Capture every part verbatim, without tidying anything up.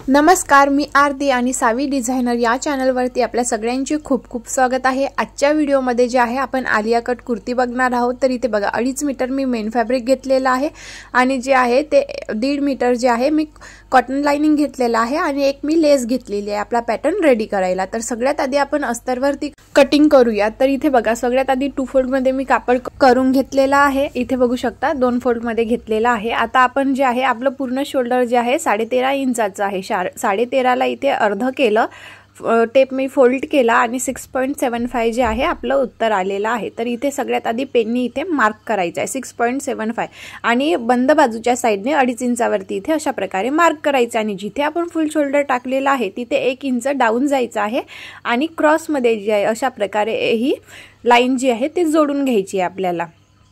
नमस्कार, मी आरती आणि सावी डिझायनर या चॅनलवरती आपल्या सगळ्यांचे खूप खूप स्वागत आहे। आजच्या व्हिडिओमध्ये जे आहे आपण आलिया कट कुर्ती बघणार आहोत। तर इथे बघा अडीच मीटर मी मेन फॅब्रिक घेतलेला आहे आणि जे आहे ते दीड मीटर जे आहे मी कॉटन लाइनिंग घेतलेला आहे आणि एक मी लेस घेतलेली आहे आपला पॅटर्न रेडी करायला। तर सगळ्यात आधी आपण अस्तरवरती कटिंग करूया। तर इथे बघा सगळ्यात आधी टू फोल्ड मध्ये मी कापड करून घेतलेला आहे। इथे बघू शकता दोन फोल्ड मध्ये घेतलेला आहे। आता आपण जे आहे आपलं पूर्ण शोल्डर जे आहे साडे तेरा इंचाचं आहे। साडे तेरा ला इथे अर्ध केलं, टेप मी फोल्ड केला आणि सिक्स पॉइंट सेवन फाय जे आहे आपलं उत्तर आलेलं आहे। तर इथे सगळ्यात आधी पेननी इथे मार्क करायचं आहे सिक्स पॉइंट सेवन फाय आणि बंद बाजूच्या साइडने अडीच इंचावरती इथे अशा प्रकारे मार्क करायचं आणि जिथे आपण फुल शोल्डर टाकलेलं आहे तिथे एक इंच डाऊन जायचं आहे आणि क्रॉस मध्ये जे आहे अशा प्रकारे ही लाईन जी आहे ती जोडून घ्यायची आहे आपल्याला।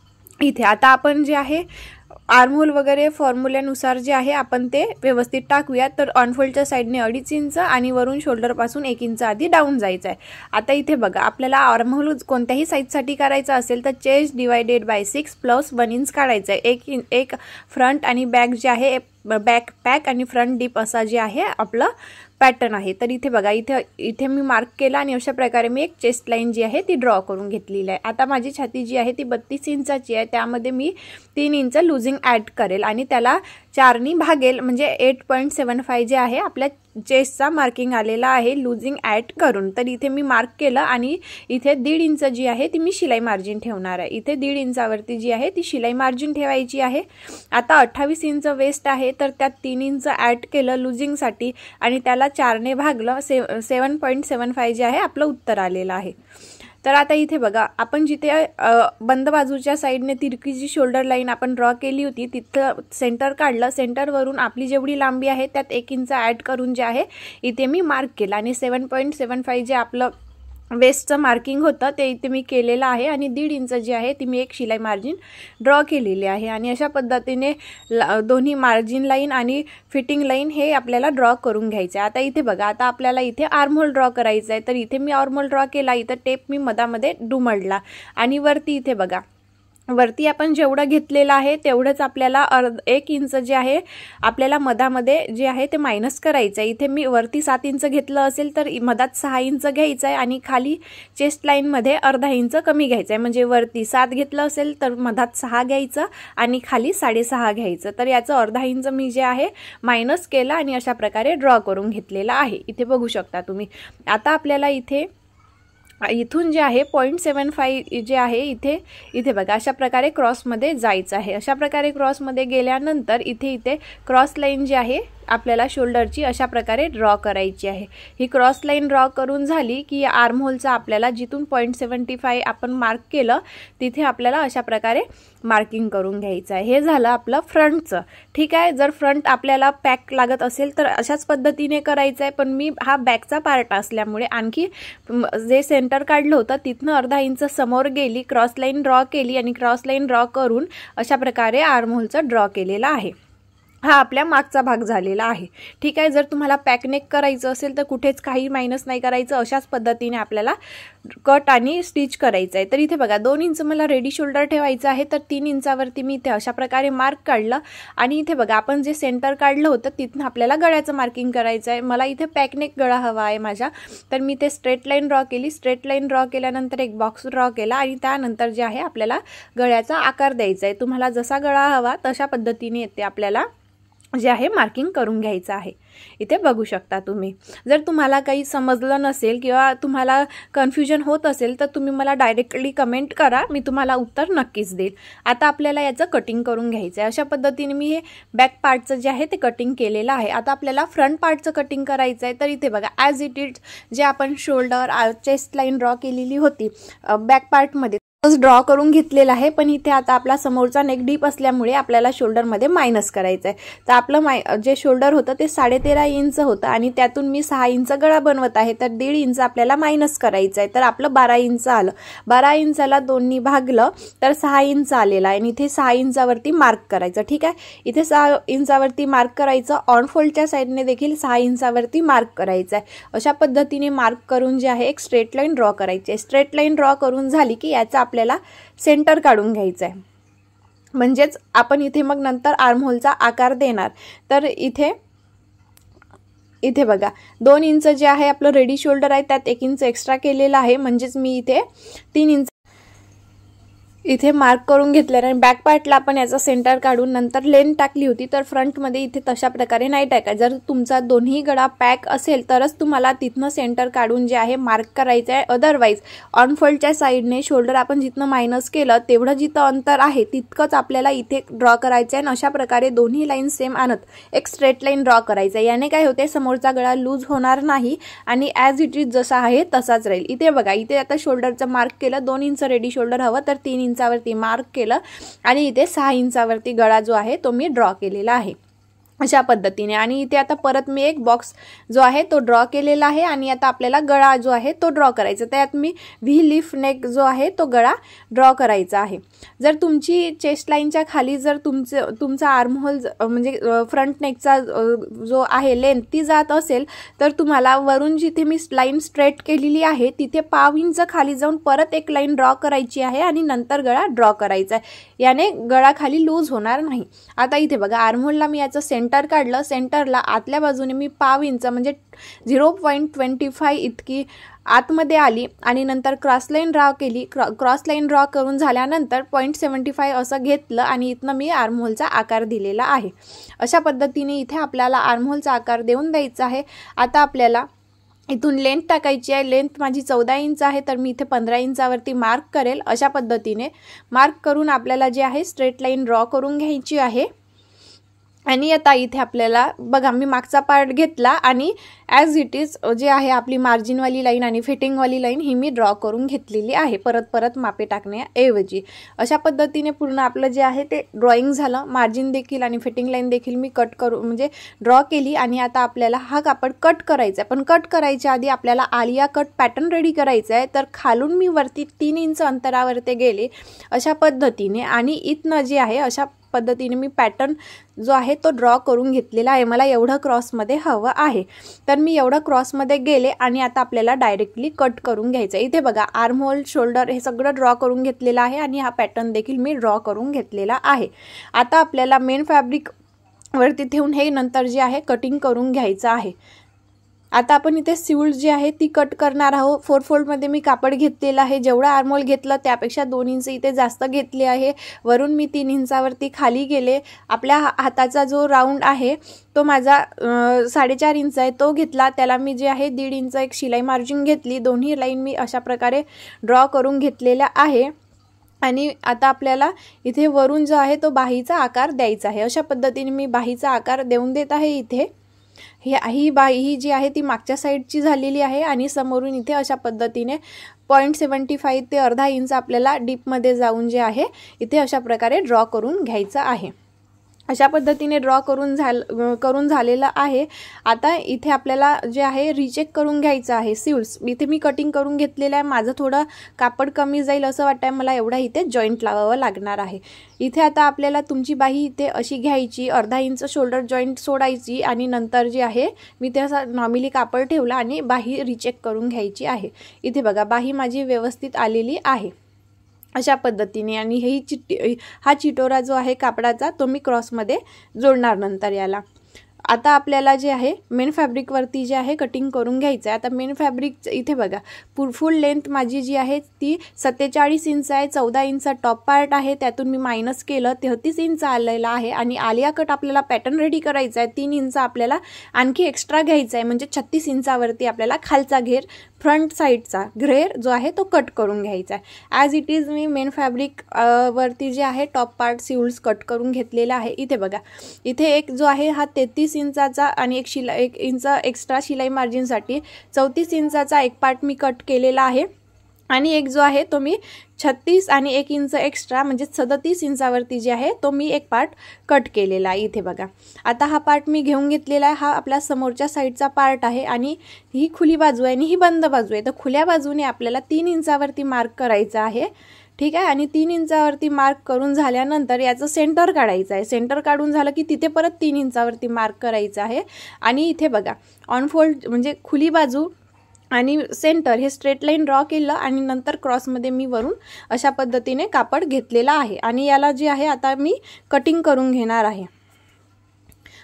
इथे आता आपण जे आहे आर्महोल वगैरे फॉर्म्युल्यानुसार जे आहे आपण ते व्यवस्थित टाकूया। तर ऑनफोल्डच्या साइडने अडीच इंच आणि वरून शोल्डर पासून एक इंच आधी डाऊन जायचं आहे। आता इथे बघा आपल्याला आर्महोल कोणत्याही साइजसाठी करायचा असेल तर chest divided by six plus one inch काढायचं आहे। एक एक फ्रंट आणि बॅक जे आहे बॅक पॅक आणि फ्रंट डीप असा जे आहे आपला पॅटर्न आहे। तर इथे बघा इथे इथे मी मार्क केला आणि अशा प्रकारे मी एक चेस्ट लाइन जी आहे ती ड्रॉ करून घेतलेली आहे। आता माझी छाती जी आहे ती बत्तीस इंचाची आहे, त्यामध्ये मी तीन इंच लूजिंग ॲड करेल आणि त्याला चारनी भागेल म्हणजे एट पॉइंट सेवन फाय जे आहे आपल्या चेस्टचा मार्किंग आलेला आहे लूजिंग ॲड करून। तर इथे मी मार्क केलं आणि इथे दीड इंच जी आहे ती मी शिलाई मार्जिन ठेवणार आहे। इथे दीड इंचावरती जी आहे ती शिलाई मार्जिन ठेवायची आहे। आता अठ्ठावीस इंच वेस्ट आहे तर त्यात तीन इंच ॲड केलं लूजिंगसाठी आणि त्याला चारने भागलं से सेवन पॉईंट सेवन फाय जे आहे आपलं उत्तर आलेलं आहे। तर आता इथे बघा आपण जिथे बंद बाजूच्या साइडने तिरकी जी शोल्डर लाईन आपण ड्रॉ केली होती तिथं सेंटर काढलं, सेंटरवरून आपली जेवढी लांबी आहे त्यात एक इंच ॲड करून जे आहे इथे मी मार्क केलं आणि सेवन पॉईंट सेवन फाय जे आपलं वेस्टचं मार्किंग होतं ते इथे मी केलेलं आहे आणि दीड इंच जी आहे ती मी एक शिलाई मार्जिन ड्रॉ केलेली आहे आणि अशा पद्धतीने दोन्ही मार्जिन लाईन आणि फिटिंग लाईन हे आपल्याला ड्रॉ करून घ्यायचं आहे। आता इथे बघा आता आपल्याला इथे आर्महोल ड्रॉ करायचं आहे। तर इथे मी आर्महोल ड्रॉ केला, इथं टेप मी मधामध्ये दुमडला आणि वरती इथे बघा वरती आपण जेवढं घेतलेलं आहे तेवढंच आपल्याला अर्ध एक इंच जे आहे आपल्याला मधामध्ये जे आहे ते मायनस करायचं आहे। इथे मी वरती सात इंच घेतलं असेल तर मधात सहा इंच घ्यायचं आहे आणि खाली चेस्ट लाईनमध्ये अर्धा इंच कमी घ्यायचं आहे। म्हणजे वरती सात घेतलं असेल तर मधात सहा घ्यायचं आणि खाली साडेसहा घ्यायचं। तर याचं अर्धा इंच मी जे आहे मायनस केलं आणि अशा प्रकारे ड्रॉ करून घेतलेला आहे। इथे बघू शकता तुम्ही। आता आपल्याला इथे इथून जे आहे पॉईंट सेवन फाय जे आहे इथे इथे बघा अशा प्रकारे क्रॉसमध्ये जायचं आहे। अशा प्रकारे क्रॉसमध्ये गेल्यानंतर इथे इथे क्रॉस लाईन जी आहे आपल्याला शोल्डरची अशा प्रकारे ड्रॉ करायची आहे। ही क्रॉस लाईन ड्रॉ करून झाली की आर्महोलचा आपल्याला जिथून पॉईंट सेवन्टी फाय आपण मार्क केलं तिथे आपल्याला अशा प्रकारे मार्किंग करून घ्यायचं आहे। हे झालं आपलं फ्रंटचं, ठीक आहे। जर फ्रंट आपल्याला पॅक लागत असेल तर अशाच पद्धतीने करायचं आहे, पण मी हा बॅकचा पार्ट असल्यामुळे आणखी जे सेंटर काढलं होतं तिथनं अर्धा इंच समोर गेली, क्रॉस लाईन ड्रॉ केली आणि क्रॉस लाईन ड्रॉ करून अशा प्रकारे आर्महोलचा ड्रॉ केलेला आहे। हा आपल्या मागचा भाग झालेला आहे, ठीक आहे। जर तुम्हाला पॅक नेक करायचं असेल तर कुठेच काही मायनस नाही करायचं, अशाच पद्धतीने आपल्याला कट आणि स्टिच करायचं आहे। तर इथे बघा दोन इंच मला रेडी शोल्डर ठेवायचं आहे तर तीन इंचावरती मी इथे अशा प्रकारे मार्क काढलं आणि इथे बघा आपण जे सेंटर काढलं होतं तिथून आपल्याला गळ्याचं मार्किंग करायचं आहे। मला इथे पॅक नेक गळा हवा आहे माझा, तर मी ते स्ट्रेट लाईन ड्रॉ केली। स्ट्रेट लाईन ड्रॉ केल्यानंतर एक बॉक्स ड्रॉ केला आणि त्यानंतर जे आहे आपल्याला गळ्याचा आकार द्यायचा आहे। तुम्हाला जसा गळा हवा तशा पद्धतीने येते आपल्याला जे आहे मार्किंग करून घ्यायचं आहे। इथे बघू शकता तुम्ही। जर तुम्हाला काही समजलं नसेल किंवा तुम्हाला कन्फ्युजन होत असेल तर तुम्ही मला डायरेक्टली कमेंट करा, मी तुम्हाला उत्तर नक्कीच देईल। आता आपल्याला याचं कटिंग करून घ्यायचं आहे। अशा पद्धतीने मी हे बॅक पार्टचं जे आहे ते कटिंग केलेलं आहे। आता आपल्याला फ्रंट पार्टचं कटिंग करायचं आहे। तर इथे बघा ॲज इट इज जे आपण शोल्डर चेस्ट लाईन ड्रॉ केलेली होती बॅक पार्टमध्ये ड्रॉ करून घेतलेला आहे, पण इथे आता आपला समोरचा नेक डीप असल्यामुळे आपल्याला शोल्डरमध्ये मायनस करायचं आहे। तर आपलं माय जे शोल्डर होतं ते साडे तेरा इंच होतं आणि त्यातून मी सहा इंच गळा बनवत आहे, तर दीड इंच आपल्याला मायनस करायचं आहे। तर आपलं बारा इंच आलं, बारा इंचाला दोन्ही भागलं तर सहा इंच आलेला आहे आणि इथे सहा इंचावरती मार्क करायचं, ठीक आहे। इथे सहा इंचावरती मार्क करायचं, ऑन फोल्डच्या साईडने देखील सहा इंचावरती मार्क करायचं आहे। अशा पद्धतीने मार्क करून जे आहे एक स्ट्रेट लाईन ड्रॉ करायची आहे। स्ट्रेट लाईन ड्रॉ करून झाली की याचा आपल्याला सेंटर काढून घ्यायचं आहे, म्हणजेच आपण इथे मग नंतर आर्महोलचा आकार देणार। तर इथे इथे बघा दोन इंच जे आहे आपलं रेडी शोल्डर आहे त्यात एक इंच एक्स्ट्रा केलेला आहे, म्हणजेच मी इथे तीन इंच इथे मार्क करून घेतलेला आहे। बॅक पार्टला आपण याचा सेंटर काढून नंतर लेंथ टाकली होती, तर फ्रंटमध्ये इथे तशा प्रकारे नाही टाकायचं। जर तुमचा दोन्ही गळा पॅक असेल तरच तुम्हाला तिथनं सेंटर काढून जे आहे मार्क करायचं आहे, अदरवाईज ऑन फोल्डच्या साईडने शोल्डर आपण जिथनं मायनस केलं तेवढं जिथं अंतर आहे तितकंच आपल्याला इथे ड्रॉ करायचं आहे। अशा प्रकारे दोन्ही लाईन सेम आणत एक स्ट्रेट लाईन ड्रॉ करायचं आहे। याने काय होते, समोरचा गळा लूज होणार नाही आणि ॲज इट इज जसा आहे तसाच राहील। इथे बघा इथे आता शोल्डरचं मार्क केलं, दोन इंच रेडी शोल्डर हवं तर तीन इंचावरती मार्क केलं आणि इथे सहा इंचावरती गळा जो आहे तो मी ड्रॉ केलेला आहे अशा पद्धतीने। आणि इथे आता परत मी एक बॉक्स जो आहे तो ड्रॉ केलेला आहे आणि आता आपल्याला गळा जो आहे तो ड्रॉ करायचा। त्यात मी व्ही लीफ नेक जो आहे तो गळा ड्रॉ करायचा आहे। जर तुमची चेस्ट लाईनच्या खाली जर तुमचे तुमचा आर्महोल म्हणजे फ्रंट नेकचा जो आहे लेंथ ती जात असेल तर तुम्हाला वरून जिथे मी लाईन स्ट्रेट केलेली आहे तिथे पाव इंच खाली जाऊन परत एक लाईन ड्रॉ करायची आहे आणि नंतर गळा ड्रॉ करायचा आहे। याने गळा खाली लूज होणार नाही। आता इथे बघा आर्महोलला मी याचं सेंटर सेंटर काढलं, सेंटरला आतल्या बाजूने मी पाव इंच म्हणजे झिरो पॉईंट ट्वेंटी फाय इतकी आतमध्ये आली आणि नंतर क्रॉस लाईन ड्रॉ केली। क्रॉस लाईन ड्रॉ करून झाल्यानंतर पॉईंट सेवन्टी फाय असं घेतलं आणि इथनं मी आर्महोलचा आकार दिलेला आहे। अशा पद्धतीने इथे आपल्याला आर्महोलचा आकार देऊन द्यायचा आहे। आता आपल्याला इथून लेंथ टाकायची आहे। लेंथ माझी चौदा इंच आहे तर मी इथे पंधरा इंचावरती मार्क करेल। अशा पद्धतीने मार्क करून आपल्याला जे आहे स्ट्रेट लाईन ड्रॉ करून घ्यायची आहे। आणि आता इथे आपल्याला बघा मी मागचा पार्ट घेतला आणि ॲज इट इज जे आहे आपली मार्जिनवाली लाईन आणि फिटिंगवाली लाईन ही मी ड्रॉ करून घेतलेली आहे, परत परत मापे टाकण्याऐवजी। अशा पद्धतीने पूर्ण आपलं जे आहे ते ड्रॉइंग झालं। मार्जिन देखील आणि फिटिंग लाईन देखील मी कट करू म्हणजे ड्रॉ केली आणि आता आपल्याला हा कापड कट करायचा आहे। पण कट करायच्या आधी आपल्याला आलिया कट पॅटर्न रेडी करायचा आहे। तर खालून मी वरती तीन इंच अंतरावरती गेले अशा पद्धतीने आणि इथनं जे आहे अशा पद्धतीने मी पॅटर्न जो आहे तो ड्रॉ करून घेतलेला आहे। मला एवढं क्रॉसमध्ये हवं आहे तर मी एवढं क्रॉसमध्ये गेले आणि आता आपल्याला डायरेक्टली कट करून घ्यायचं आहे। इथे बघा आर्महोल शोल्डर हे सगळं ड्रॉ करून घेतलेलं आहे आणि हा पॅटर्न देखील मी ड्रॉ करून घेतलेला आहे। आता आपल्याला मेन फॅब्रिक वरती ठेवून हे नंतर जे आहे कटिंग करून घ्यायचं आहे। आता आपण इथे सिवल जी आहे ती कट करणार आहोत। फोर फोल्डमध्ये मी कापड घेतलेलं आहे, जेवढं आर्महोल घेतलं त्यापेक्षा दोन इंच इथे जास्त घेतले आहे। वरून मी तीन इंचावरती खाली गेले। आपल्या हाताचा जो राऊंड आहे तो माझा साडेचार इंच आहे तो घेतला, त्याला मी जे आहे दीड इंच एक शिलाई मार्जिन घेतली। दोन्ही लाईन मी अशा प्रकारे ड्रॉ करून घेतलेल्या आहे आणि आता आपल्याला इथे वरून जो आहे तो बाहीचा आकार द्यायचा आहे। अशा पद्धतीने मी बाहीचा आकार देऊन देत आहे। इथे ही ही बाही ही जी आहे ती मागच्या साईडची झालेली आहे आणि समोरून इथे अशा पद्धतीने पॉईंट सेवन्टी फाईव्ह ते अर्धा इंच आपल्याला डीपमध्ये जाऊन जे आहे इथे अशा प्रकारे ड्रॉ करून घ्यायचं आहे। अशा पद्धतीने ड्रॉ करून झाल करून झालेलं आहे। आता इथे आपल्याला जे आहे रिचेक करून घ्यायचं आहे सिव्स। इथे मी कटिंग करून घेतलेलं आहे, माझं थोडं कापड कमी जाईल असं वाटतंय मला, एवढा इथे जॉईंट लावावं लागणार आहे। इथे आता आपल्याला तुमची बाही इथे अशी घ्यायची, अर्धा इंच शोल्डर जॉईंट सोडायची आणि नंतर जे आहे मी त्याचा नॉर्मली कापड ठेवला आणि बाही रिचेक करून घ्यायची आहे। इथे बघा बाही माझी व्यवस्थित आलेली आहे अशा पद्धतीने आणि ही चिट्टी हा चिटोरा जो आहे कापडाचा तो मी क्रॉसमध्ये जोडणार नंतर याला। आता आपल्याला जे आहे मेन फॅब्रिकवरती जे आहे कटिंग करून घ्यायचं आहे। आता मेन फॅब्रिक इथे बघा फुल लेंथ माझी जी आहे ती सत्तेचाळीस इंच आहे। चौदा इंच टॉप पार्ट आहे, त्यातून मी मायनस केलं तेहतीस इंच आलेला आहे आणि आलिया कट आपल्याला पॅटर्न रेडी करायचा आहे। तीन इंच आपल्याला आणखी एक्स्ट्रा घ्यायचा आहे म्हणजे छत्तीस इंचावरती आपल्याला खालचा घेर फ्रंट साईडचा घेर जो आहे तो कट करून घ्यायचा आहे। ॲज इट इज मी मेन फॅब्रिक वरती जे आहे टॉप पार्ट सिव्ल्स कट करून घेतलेला आहे। इथे बघा इथे एक जो आहे हा तेहतीस इंचाचा आणि एक शिला एक इंच एक्स्ट्रा शिलाई मार्जिनसाठी चौतीस इंचाचा एक पार्ट मी कट केलेला आहे आणि एक जो आहे तो मी छत्तीस आणि एक इंच एक्स्ट्रा म्हणजे सदतीस इंचावरती जे आहे तो मी एक पार्ट कट केलेला आहे। इथे बघा आता हा पार्ट मी घेऊन घेतलेला आहे, हा आपल्या समोरच्या साईडचा पार्ट आहे आणि ही खुली बाजू आहे आणि ही बंद बाजू आहे। तर खुल्या बाजूने आपल्याला तीन इंचावरती मार्क करायचा आहे, ठीक आहे। आणि तीन इंचावरती मार्क करून झाल्यानंतर याचं सेंटर काढायचं आहे। सेंटर काढून झालं की तिथे परत तीन इंचावरती मार्क करायचं आहे आणि इथे बघा ऑन फोल्ड म्हणजे खुली बाजू आणि सेंटर हे स्ट्रेट लाईन ड्रॉ केलं आणि नंतर क्रॉसमध्ये मी वरून अशा पद्धतीने कापड घेतलेला आहे आणि याला जे आहे आता मी कटिंग करून घेणार आहे।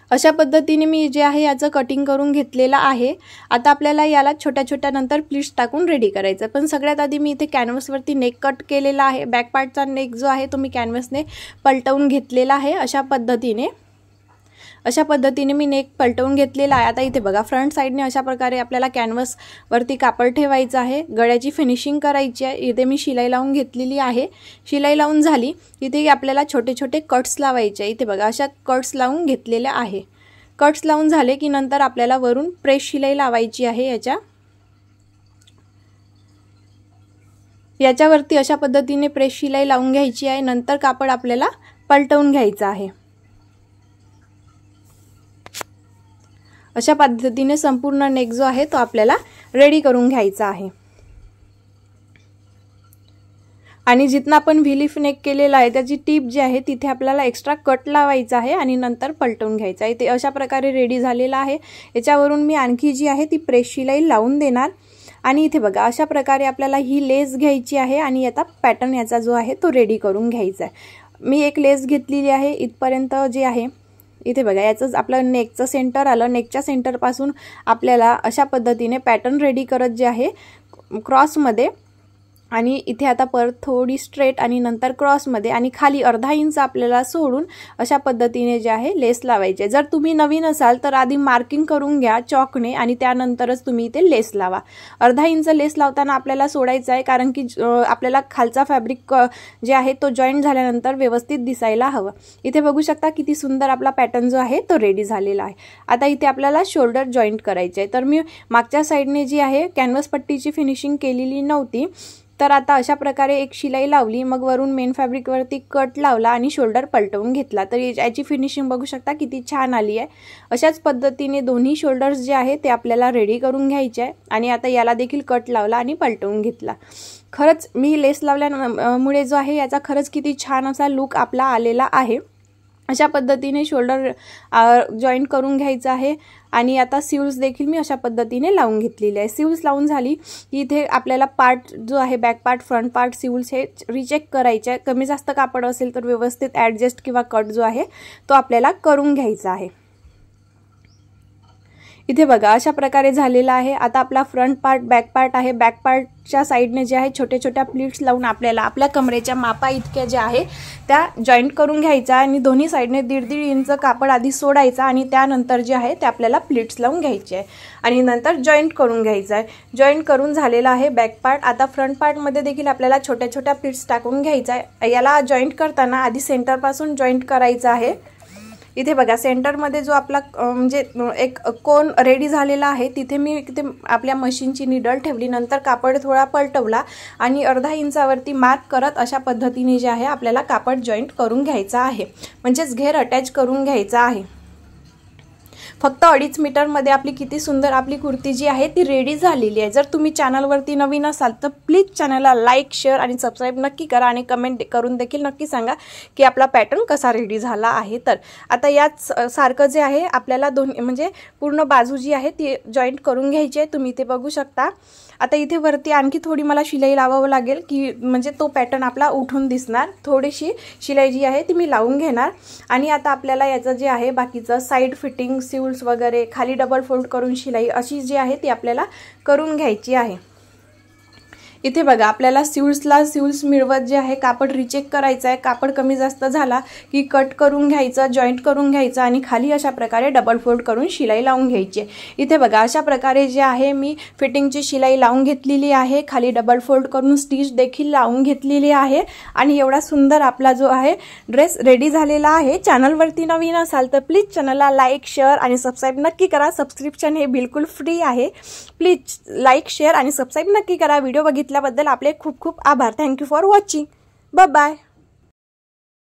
अशा पद्धतीने मी जे आहे याचं कटिंग करून घेतलेलं आहे। आता आपल्याला याला छोट्या छोट्या नंतर प्लीट्स टाकून रेडी करायचं। पण सगळ्यात आधी मी इथे कॅनव्हासवरती नेक कट केलेला आहे। बॅक पार्टचा नेक जो आहे तो मी कॅनव्हासने पलटवून घेतलेला आहे। अशा पद्धतीने अशा पद्धतीने मी नेक पलटवून घेतलेला आहे। आता इथे बघा फ्रंट साइडने अशा प्रकारे आपल्याला कॅनव्हास वरती कापड ठेवायचं आहे। गळ्याची फिनिशिंग करायची आहे। इथे मी शिलाई लावून घेतलेली आहे। शिलाई लावून झाली इथे आपल्याला छोटे छोटे कट्स लावायचे आहे। इथे बघा अशा कट्स लावून घेतलेले आहे। कट्स लावून झाले की नंतर आपल्याला वरून प्रेस शिलाई लावायची आहे। याच्या याच्यावरती अशा पद्धतीने प्रेस शिलाई लावून घ्यायची आहे। नंतर कापड आपल्याला पलटवून घ्यायचं आहे। अशा पद्धतीने संपूर्ण नेक जो आहे तो आपल्याला रेडी करून घ्यायचा आहे। आणि जिथं आपण व्हीलिफ नेक केलेला आहे त्याची टिप जी आहे तिथे आपल्याला एक्स्ट्रा कट लावायचा आहे आणि नंतर पलटवून घ्यायचा आहे। ते अशा प्रकारे रेडी झालेला आहे। याच्यावरून मी आणखी जी आहे ती प्रेस शिलाई लावून देणार। आणि इथे बघा अशा प्रकारे आपल्याला ही लेस घ्यायची आहे आणि आता पॅटर्न याचा जो आहे तो रेडी करून घ्यायचा आहे। मी एक लेस घेतलेली आहे इथपर्यंत जे आहे। इथे बघा याचं आपलं नेकचं सेंटर आलं। नेकच्या सेंटर पासून आपल्याला अशा पद्धतीने पॅटर्न रेडी करत जे आहे क्रॉस मध्ये आणि इथे आता परत थोडी स्ट्रेट आणि नंतर क्रॉस मध्ये आणि खाली अर्धा इंच आपल्याला सोडून अशा पद्धतीने जे आहे लेस लावायचे। जर तुम्ही नवीन असाल तर आधी मार्किंग करून घ्या चॉकने आणि त्यानंतरच तुम्ही इथे लेस लावा। अर्धा इंच लेस लावताना आपल्याला सोडायचा आहे कारण की आपल्याला खालचा फॅब्रिक जे आहे तो जॉईंट झाल्यानंतर व्यवस्थित दिसायला हवं। इथे बघू शकता किती सुंदर आपला पॅटर्न जो आहे तो रेडी झालेला आहे। आता इथे आपल्याला शोल्डर जॉईंट करायचे आहे। तर मी मागच्या साइडने जी आहे कॅनव्हास पट्टीची फिनिशिंग केलेली नव्हती तर आता अशा प्रकारे एक शिलाई लावली मग वरून मेन फॅब्रिक वरती कट लावला आणि शोल्डर पलटवून घेतला। तर याची फिनिशिंग बघू शकता किती छान आली आहे। अशाच पद्धतीने दोन्ही शोल्डर्स जे आहे ते आपल्याला रेडी करून घ्यायचे आहे। आणि आता याला देखील कट लावला आणि पलटवून घेतला। खरंच मी लेस लावल्यामुळे जो आहे याचा खरंच किती छान असा लुक आपला आलेला आहे। अशा पद्धतीने शोल्डर जॉईंट करून घ्यायचा आहे। आणि आता सिव्ल्स देखील मी अशा पद्धतीने लावून घेतलेले आहे। सिव्ल्स लावून झाली की इथे आपल्याला पार्ट जो आहे बॅक पार्ट फ्रंट पार्ट सिव्ल्स हे रिचेक करायचे आहे। कमी जास्त कापड असेल तर व्यवस्थित ॲडजस्ट किंवा कट जो आहे तो आपल्याला करून घ्यायचा आहे। इथे बघा अशा प्रकारे झालेला आहे। आता आपला फ्रंट पार्ट बॅक पार्ट आहे। बॅक पार्टच्या साइडने जे आहे छोटे छोट्या प्लीट्स लावून आपल्याला आपल्या कमरेच्या मापा इतक्या ज्या आहे त्या जॉईंट करून घ्यायचा आणि दोन्ही साइडने दीड दीड इंच कापड आधी सोडायचा आणि त्यानंतर जे आहे ते आपल्याला प्लीट्स लावून घ्यायचे आहे आणि नंतर जॉईंट करून घ्यायचा आहे। जॉईंट करून झालेला आहे बॅक पार्ट। आता फ्रंट पार्ट मध्ये देखील आपल्याला छोट्या छोट्या प्लीट्स टाकून घ्यायचा आहे। याला जॉईंट करताना आधी सेंटर पासून जॉईंट करायचा आहे। इथे बघा सेंटर मध्ये जो आपला म्हणजे एक कोन रेडी झालेला आहे तिथे मी तिथे आपल्या मशीनची निडल ठेवली नंतर कापड थोडा पलटवला आणि अर्धा इंचावरती मार्क करत अशा पद्धतीने जे आहे आपल्याला कापड जॉईंट करून घ्यायचा आहे म्हणजेच घेर अटॅच करून घ्यायचा आहे। फक्त अडीच मीटर मध्ये आपली किती सुंदर आपली कुर्ती जी आहे ती रेडी झालेली आहे। जर तुम्ही चॅनलवरती नवीन असाल तर प्लीज चॅनलला लाईक शेअर आणि सबस्क्राइब नक्की करा आणि कमेंट करून देखील नक्की सांगा की आपला पॅटर्न कसा रेडी झाला आहे। तर आता याच सारखं जे आहे आपल्याला दोन म्हणजे पूर्ण बाजू जी आहे ती जॉईंट करून घ्यायची आहे। तुम्ही इथे बघू शकता। आता इथे वरती आणखी थोडी मला शिलाई लावावं लागेल की म्हणजे तो पॅटर्न आपला उठून दिसणार। थोडीशी शिलाई जी आहे ती मी लावून घेणार आणि आता आपल्याला याचं जे आहे बाकीचं साइड फिटिंग सिव्ल्स वगैरे खाली डबल फोल्ड करून शिलाई अशी जी आहे ती आपल्याला करून घ्यायची आहे। इथे बघा आपल्याला सिव्ल्सला सिव्ल्स मिळवत जे आहे कापड रिचेक करायचं आहे। कापड कमी जास्त झाला की कट करून घ्यायचं जॉईंट करून घ्यायचं आणि खाली अशा प्रकारे डबल फोल्ड करून शिलाई लावून घ्यायची आहे। इथे बघा अशा प्रकारे जे आहे मी फिटिंगची शिलाई लावून घेतलेली आहे। खाली डबल फोल्ड करून स्टिच देखील लावून घेतलेली आहे आणि एवढा सुंदर आपला जो आहे ड्रेस रेडी झालेला आहे। चॅनलवरती नवीन असाल तर प्लीज चॅनलला लाईक शेअर आणि सबस्क्राइब नक्की करा। सबस्क्रिप्शन हे बिलकुल फ्री आहे। प्लीज लाईक शेअर आणि सबस्क्राइब नक्की करा। व्हिडिओ बघितल्याबद्दल आपले खूप खूप आभार। Thank you for watching. Bye bye.